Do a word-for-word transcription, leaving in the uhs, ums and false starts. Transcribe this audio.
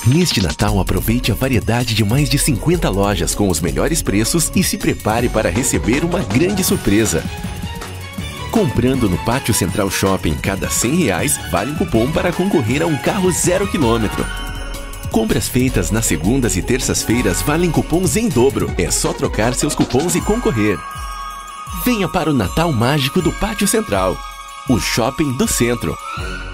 Neste Natal, aproveite a variedade de mais de cinquenta lojas com os melhores preços e se prepare para receber uma grande surpresa. Comprando no Pátio Central Shopping cada cem reais, vale um cupom para concorrer a um carro zero quilômetro. Compras feitas nas segundas e terças-feiras valem cupons em dobro. É só trocar seus cupons e concorrer. Venha para o Natal Mágico do Pátio Central, o shopping do centro.